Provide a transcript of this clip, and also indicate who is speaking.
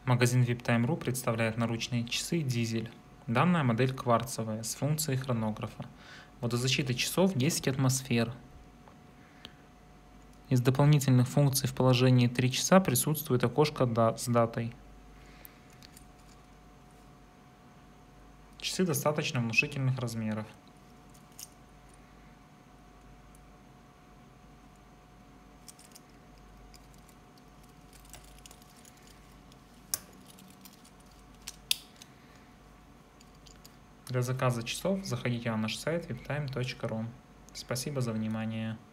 Speaker 1: Магазин VIPTime.ru представляет наручные часы «Дизель». Данная модель кварцевая, с функцией хронографа. Водозащита часов 10 атмосфер. Из дополнительных функций в положении 3 часа присутствует окошко с датой. Часы достаточно внушительных размеров. Для заказа часов заходите на наш сайт viptime.ru. Спасибо за внимание.